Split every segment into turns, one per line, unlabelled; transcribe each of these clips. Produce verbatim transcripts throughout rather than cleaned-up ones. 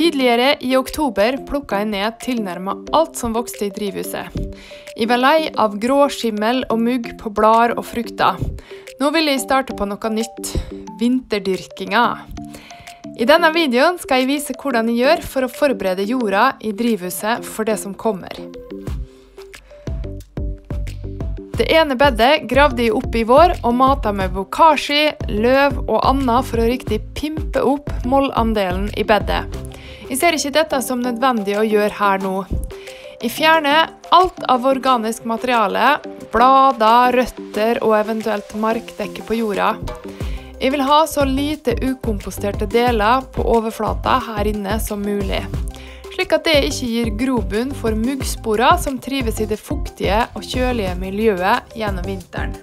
Tidligere i oktober plukket jeg ned tilnærmet alt som vokste i drivhuset. Jeg var lei av grå skimmel og mugg på blader og frukter. Nå vil jeg starte på noe nytt, vinterdyrkinga. I denne videoen skal jeg vise hvordan jeg gjør for å forberede jorda i drivhuset for det som kommer. Det ene bedet gravde jeg opp i vår og matet med bokashi, løv og annet for å riktig pimpe opp mollandelen i bedet. Jeg ser ikke dette som nødvendig å gjøre her nå. Jeg fjerner alt av organisk materiale, blader, røtter og eventuelt markdekke på jorda. Jeg vil ha så lite ukomposterte deler på overflata her inne som mulig, slik at det ikke gir grobunn for muggsporer som trives i det fuktige og kjølige miljøet gjennom vinteren.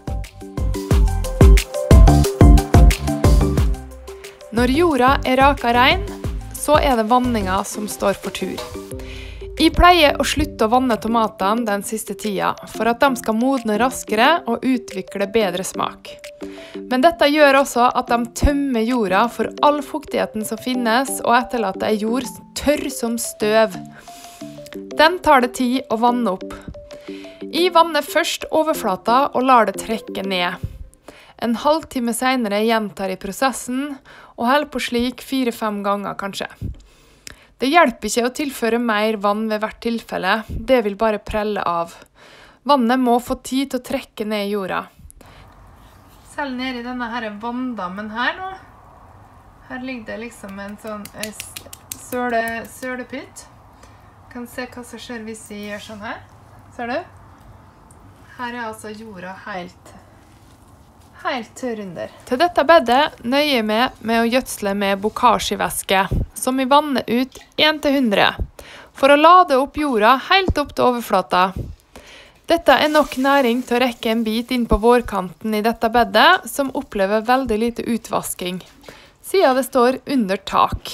Når jorda er raka rein, så er det vanninga som står for tur. Jeg pleier å slutte å vanne tomatene den siste tida, for at de skal modne raskere og utvikle bedre smak. Men dette gjør også at de tømmer jorda for all fuktigheten som finnes, og etterlater ei jord tørr som støv. Den tar det tid å vanne opp. Jeg vanner først overflata og lar det trekke ned. En halvtime senere gjentar jeg prosessen, og holder på slik fire-fem ganger kanskje. Det hjelper ikke å tilføre mer vann ved hvert tilfelle, det vil bare prelle av. Vannet må få tid til å trekke ned i jorda. Selv nede i denne her vanndammen her nå, her ligger det liksom en sånn søle, sølepytt. Kan se hva som skjer hvis jeg gjør sånn her. Ser du? Her er altså jorda helt, helt tørr under. Til dette bedet nøyer jeg meg med å gjødsle med bokashi-væske, som jeg vanner ut én til hundre, for å lade opp jorda helt opp til overflata. Dette er nok næring til å rekke en bit inn på vårkanten i dette bedet, som opplever veldig lite utvasking, siden det står under tak.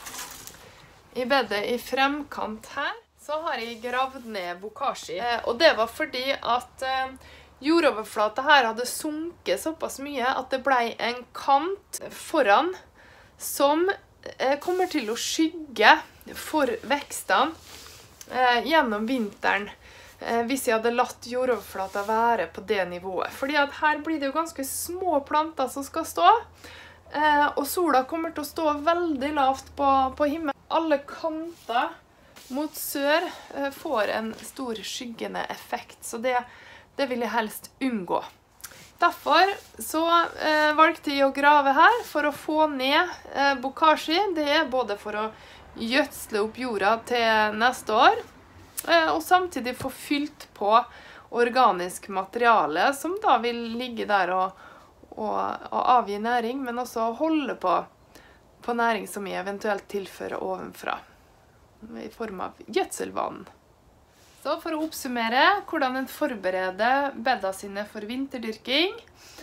I bedet i fremkant her, så har jeg gravd ned bokashi, og det var fordi at jordoverflata her hadde sunket såpass mye at det ble en kant foran som kommer til å skygge for vekstene eh, gjennom vinteren eh, hvis jeg hadde latt jordoverflata være på det nivået. Fordi at her blir det jo ganske små planter som skal stå, eh, og sola kommer til å stå veldig lavt på, på himmelen. Alle kanter mot sør eh, får en stor skyggende effekt, så det Det vil jeg helst unngå. Derfor så eh, valgte jeg å grave her for å få ned eh, bokashi. Det er både for å gjødsle opp jorda til neste år, eh, og samtidig få fylt på organisk materiale, som da vil ligge der og, og, og avgi næring, men også holde på, på næring som jeg eventuelt tilfører ovenfra, i form av gjødselvann. Så for å oppsummere hvordan en forbereder bedda sine for vinterdyrking.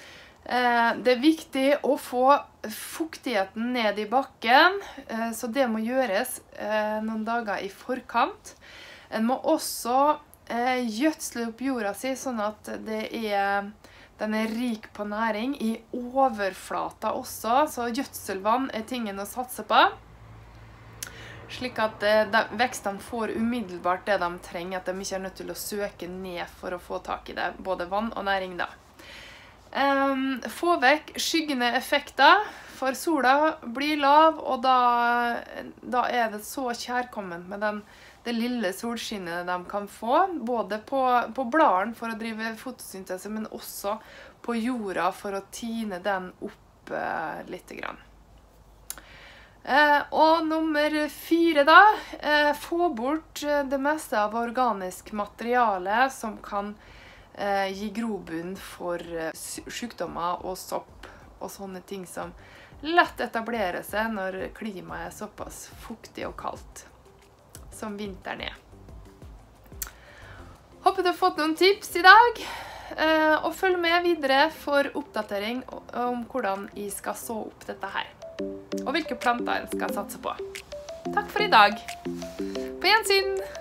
Det er viktig å få fuktigheten ned i bakken, så det må gjøres noen dager i forkant. En må også gjødsle opp jorda si, sånn at det er, den er rik på næring i overflata også, så gjødselvann er tingen å satse på, slik at de, vekstene får umiddelbart det de trenger, at de ikke er nødt til å søke ned for å få tak i det, både vann og næring da. Um, få vekk skyggende effekter, for sola blir lav, og da, da er det så kjærkomment med den, det lille solskinnet de kan få, både på, på bladene for å drive fotosyntese, men også på jorda for å tine den opp uh, litt grann. Eh, og nummer fire da, eh, få bort det meste av organisk materiale som kan eh, gi grobunn for eh, sykdommer og sopp og sånne ting som lett etablerer seg når klimaet er såpass fuktig og kaldt som vinteren er. Håper du har fått noen tips i dag, eh, og følg med videre for oppdatering om hvordan jeg skal så opp dette her, og hvilke planter en skal satse på. Takk for i dag. På gjensyn!